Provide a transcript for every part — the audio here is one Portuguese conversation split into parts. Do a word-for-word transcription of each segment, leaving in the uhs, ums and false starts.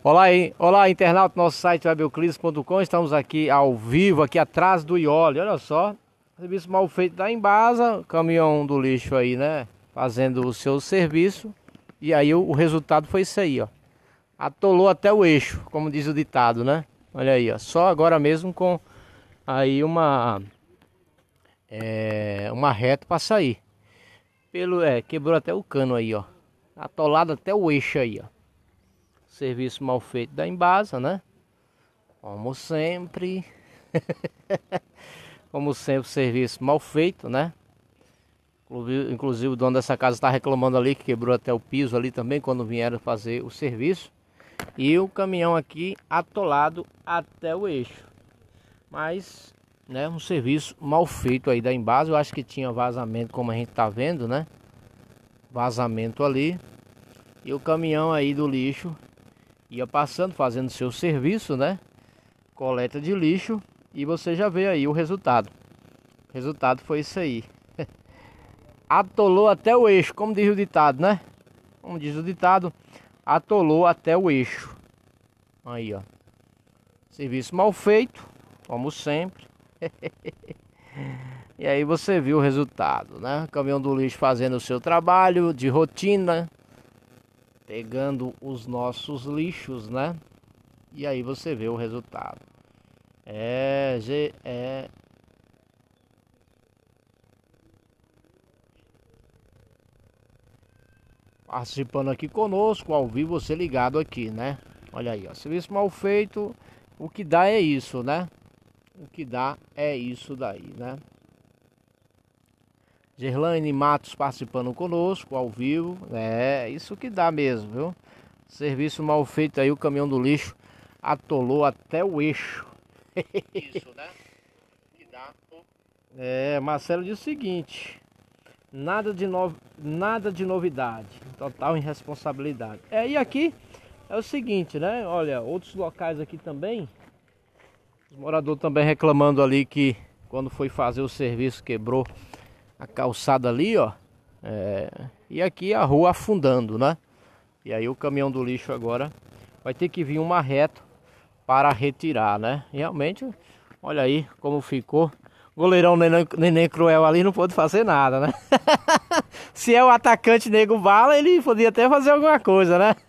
Olá, aí, olá internauta do nosso site web euclides ponto com. Estamos aqui ao vivo, aqui atrás do Iole. Olha só, serviço mal feito da Embasa, caminhão do lixo aí, né? Fazendo o seu serviço. E aí o, o resultado foi isso aí, ó. Atolou até o eixo, como diz o ditado, né? Olha aí, ó. Só agora mesmo com aí uma é, uma reta para sair. Pelo é, quebrou até o cano aí, ó. Atolado até o eixo aí, ó. Serviço mal feito da Embasa, né? Como sempre. Como sempre, serviço mal feito, né? Inclusive, inclusive o dono dessa casa está reclamando ali que quebrou até o piso ali também quando vieram fazer o serviço. E o caminhão aqui atolado até o eixo. Mas, né, um serviço mal feito aí da Embasa. Eu acho que tinha vazamento, como a gente tá vendo, né? Vazamento ali. E o caminhão aí do lixo ia passando, fazendo seu serviço, né? Coleta de lixo. E você já vê aí o resultado. O resultado foi isso aí. Atolou até o eixo, como diz o ditado, né? Como diz o ditado, atolou até o eixo. Aí, ó. Serviço mal feito, como sempre. E aí você viu o resultado, né? Caminhão do lixo fazendo o seu trabalho de rotina, pegando os nossos lixos, né? E aí você vê o resultado. É, é... Participando aqui conosco, ao vivo, você ligado aqui, né? Olha aí, ó. Serviço mal feito, o que dá é isso, né? O que dá é isso daí, né? Gerlaine Matos participando conosco, ao vivo. É, isso que dá mesmo, viu? Serviço mal feito aí, o caminhão do lixo atolou até o eixo. Isso, né? Que dá. É, Marcelo diz o seguinte: nada de, no... nada de novidade, total irresponsabilidade. É, e aqui é o seguinte, né? Olha, outros locais aqui também, os moradores também reclamando ali que quando foi fazer o serviço quebrou a calçada ali, ó. É, e aqui a rua afundando, né? E aí o caminhão do lixo agora vai ter que vir uma reta para retirar, né? Realmente, olha aí como ficou. Goleirão neném, neném cruel ali não pôde fazer nada, né? Se é o atacante nego bala, ele podia até fazer alguma coisa, né?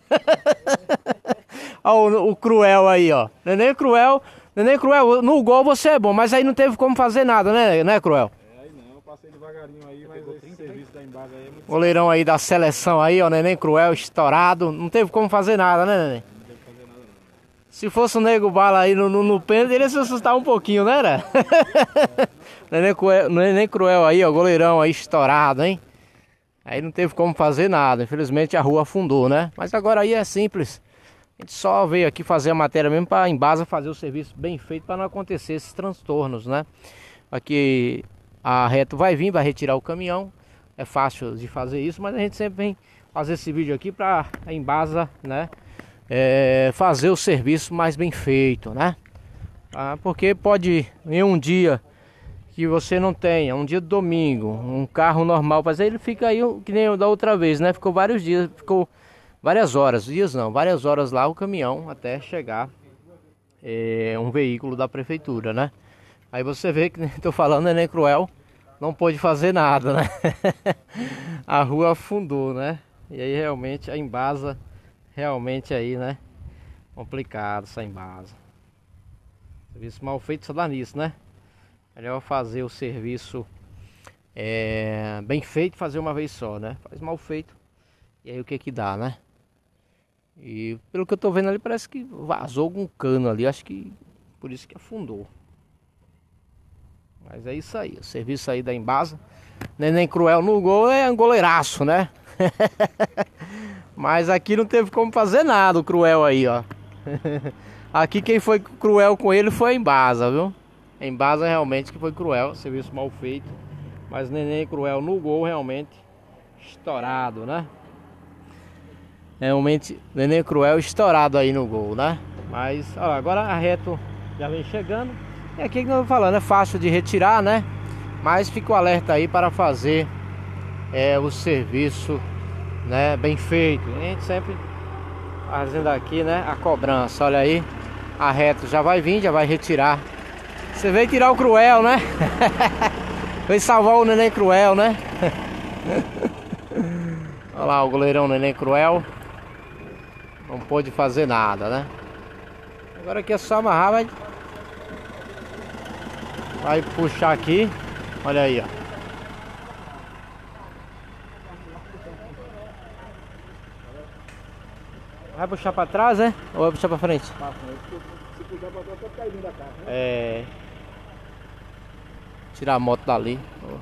Olha o, o cruel aí, ó. Neném cruel, neném cruel, no gol você é bom, mas aí não teve como fazer nada, né, né, cruel? É, aí não, eu passei devagarinho aí, mas esse serviço da Embasa aí é muito... Goleirão aí da seleção aí, ó, neném cruel, estourado, não teve como fazer nada, né, neném? Não teve que fazer nada não. Se fosse o nego bala aí no, no, no pênalti, ele ia se assustar um pouquinho, né, né? Neném cruel, neném cruel aí, ó, goleirão aí estourado, hein? Aí não teve como fazer nada, infelizmente a rua afundou, né? Mas agora aí é simples. A gente só veio aqui fazer a matéria mesmo para a Embasa fazer o serviço bem feito para não acontecer esses transtornos, né? Aqui a Reto vai vir, vai retirar o caminhão. É fácil de fazer isso, mas a gente sempre vem fazer esse vídeo aqui para a Embasa, né? É, fazer o serviço mais bem feito, né? Ah, porque pode em um dia que você não tenha, um dia de domingo, um carro normal, mas aí ele fica aí que nem da outra vez, né? Ficou vários dias, ficou várias horas, dias não, várias horas lá o caminhão até chegar é, um veículo da prefeitura, né? Aí você vê que estou falando, neném cruel, não pôde fazer nada, né? A rua afundou, né? E aí realmente a Embasa, realmente aí, né? Complicado essa Embasa. Serviço mal feito só dá nisso, né? Melhor fazer o serviço é, bem feito, fazer uma vez só, né? Faz mal feito. E aí o que que dá, né? E pelo que eu tô vendo ali, parece que vazou algum cano ali. Acho que por isso que afundou. Mas é isso aí, o serviço aí da Embasa. Neném cruel no gol é um goleiraço, né? Mas aqui não teve como fazer nada o cruel aí, ó. Aqui quem foi cruel com ele foi a Embasa, viu? A Embasa realmente que foi cruel, serviço mal feito. Mas neném cruel no gol realmente estourado, né? Realmente neném cruel estourado aí no gol, né? Mas ó, agora a Reto já vem chegando. E aqui que eu tô falando, é fácil de retirar, né? Mas fica o alerta aí para fazer é, o serviço, né, bem feito. A gente sempre fazendo aqui, né, a cobrança. Olha aí, a reta já vai vir, já vai retirar. Você veio tirar o Cruel, né? Veio salvar o Neném Cruel, né? Olha lá o goleirão Neném Cruel. Não pôde fazer nada, né? Agora aqui é só amarrar, vai... Vai puxar aqui. Olha aí, ó. Vai puxar pra trás, né? Ou vai puxar pra frente? Pra frente. Se puxar pra trás, pode cair dentro da carro, né? É... Tirar a moto dali.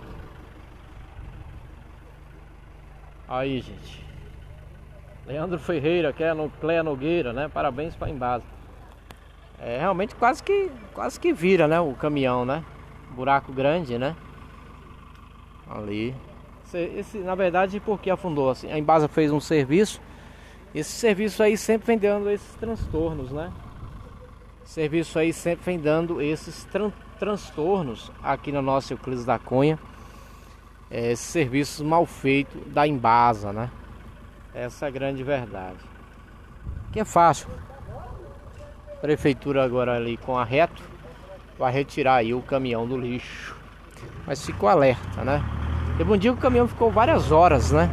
Aí, gente. Leandro Ferreira, que é no Cléa Nogueira, né? Parabéns pra Embasa. É, realmente quase que quase que vira, né, o caminhão, né? Buraco grande, né? Ali. Esse, esse, na verdade, porque afundou assim, a Embasa fez um serviço. Esse serviço aí sempre vem dando esses transtornos, né? Serviço aí sempre vem dando esses tran transtornos aqui na nossa Euclides da Cunha. É, esses serviços mal feitos da Embasa, né? Essa é a grande verdade. Que é fácil. Prefeitura agora ali com a reto vai retirar aí o caminhão do lixo. Mas ficou alerta, né? Teve um dia que o caminhão ficou várias horas, né?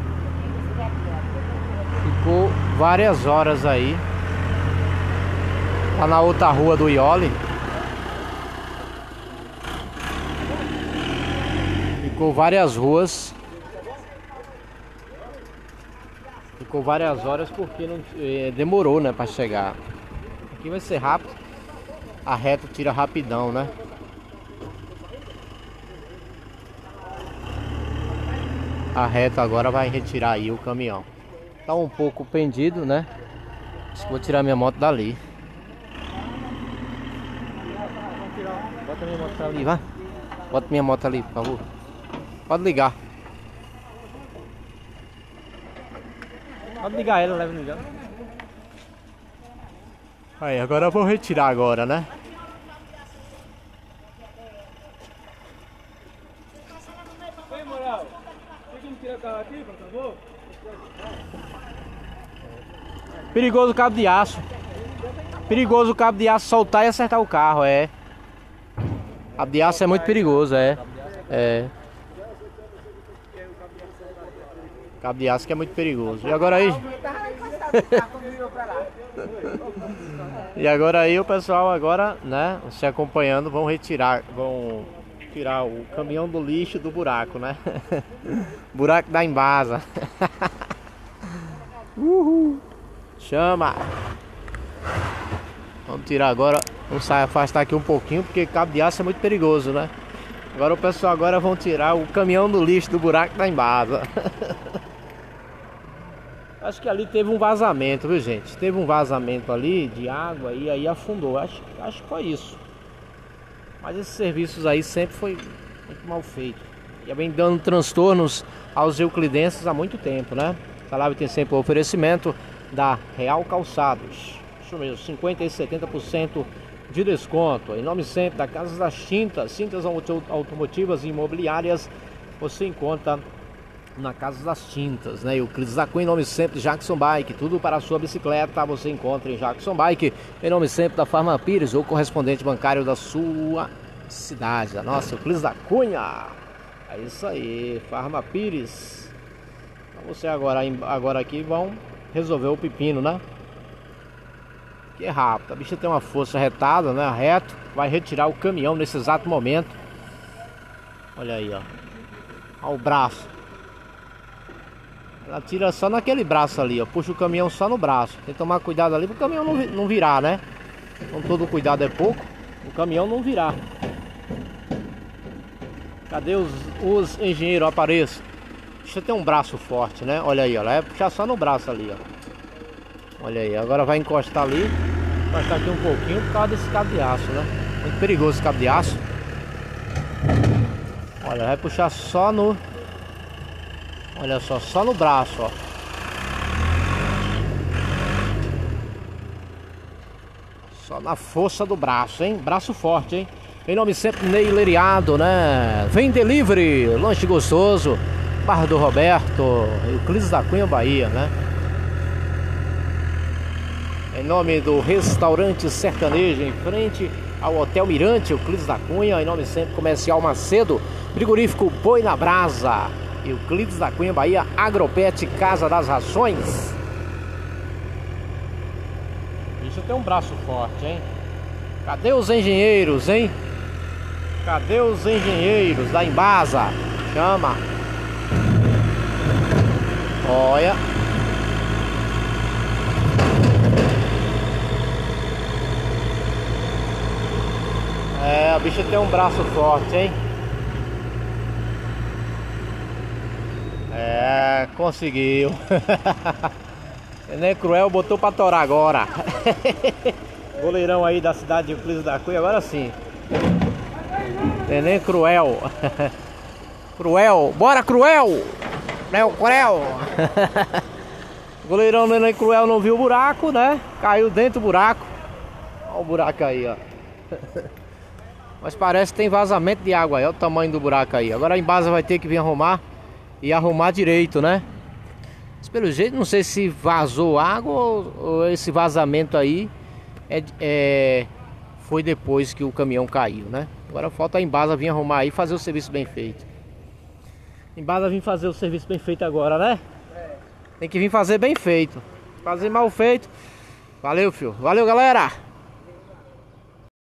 Ficou várias horas aí. Lá na outra rua do Iole. Ficou várias ruas. Ficou várias horas porque não, eh, demorou, né, para chegar. Aqui vai ser rápido. A reta tira rapidão, né? A reta agora vai retirar aí o caminhão. Tá um pouco pendido, né? Acho que vou tirar minha moto dali. Bota minha moto ali, vai. Bota minha moto ali, por favor. Pode ligar. Pode ligar ela, leva ligar. Aí, agora eu vou retirar agora, né? Ei, Moral, tem como tirar o carro aqui, por favor? Perigoso o cabo de aço. Perigoso o cabo de aço soltar e acertar o carro, é. Cabo de aço é muito perigoso, é. É. Cabo de aço que é muito perigoso. E agora aí? E agora aí o pessoal agora, né, se acompanhando, vão retirar, vão tirar o caminhão do lixo do buraco, né? Buraco da Embasa. Uhul. Chama. Vamos tirar agora, vamos sair, afastar aqui um pouquinho, porque cabo de aço é muito perigoso, né? Agora o pessoal agora vão tirar o caminhão do lixo do buraco da Embasa. Acho que ali teve um vazamento, viu, gente? Teve um vazamento ali de água e aí afundou. Acho, acho que foi isso. Mas esses serviços aí sempre foi muito mal feito. E vem dando transtornos aos euclidenses há muito tempo, né? Essa live tem sempre o oferecimento da Real Calçados. Isso mesmo, cinquenta e setenta por cento de desconto. Em nome sempre da Casa das Tintas, tintas automotivas e imobiliárias. Você encontra na Casa das Tintas, né? Euclides da Cunha, em nome sempre de Jackson Bike, tudo para a sua bicicleta você encontra em Jackson Bike, em nome sempre da Farma Pires, ou correspondente bancário da sua cidade, da nossa Euclides da Cunha. É isso aí, Farma Pires. Então você agora, agora aqui vão resolver o pepino, né? Que é rápido, a bicha tem uma força retada, né? Reto, vai retirar o caminhão nesse exato momento. Olha aí, ó. Olha o braço. Ela tira só naquele braço ali, ó. Puxa o caminhão só no braço. Tem que tomar cuidado ali para o caminhão não, não virar, né? Então todo cuidado é pouco. O caminhão não virar. Cadê os, os engenheiros? Apareçam. Deixa eu ter um braço forte, né? Olha aí, ó. Ela vai puxar só no braço ali, ó. Olha aí. Agora vai encostar ali. Vai encostar aqui um pouquinho por causa desse cabo de aço, né? Muito perigoso esse cabo de aço. Olha, vai puxar só no... Olha só, só no braço, ó. Só na força do braço, hein? Braço forte, hein? Em nome sempre Ney Leriado, né? Vem delivery, lanche gostoso. Barra do Roberto, Euclides da Cunha, Bahia, né? Em nome do Restaurante Sertanejo, em frente ao Hotel Mirante, Euclides da Cunha. Em nome sempre Comercial Macedo, Frigorífico Boi na Brasa, Euclides da Cunha, Bahia, Agropet, Casa das Rações. Isso tem um braço forte, hein? Cadê os engenheiros, hein? Cadê os engenheiros da Embasa? Chama. Olha. É, a bicha tem um braço forte, hein? É, conseguiu. Neném Cruel botou pra torar agora. Goleirão aí da cidade de Euclides da Cunha, agora sim. Neném Cruel. Cruel, bora Cruel! Neo Cruel! Goleirão Neném Cruel não viu o buraco, né? Caiu dentro do buraco. Olha o buraco aí, ó. Mas parece que tem vazamento de água aí. Olha o tamanho do buraco aí. Agora a Embasa vai ter que vir arrumar e arrumar direito, né? Mas pelo jeito, não sei se vazou água ou, ou esse vazamento aí é, é, foi depois que o caminhão caiu, né? Agora falta a Embasa vir arrumar aí e fazer o serviço bem feito. Embasa vir fazer o serviço bem feito agora, né? Tem que vir fazer bem feito. Fazer mal feito. Valeu, filho. Valeu, galera.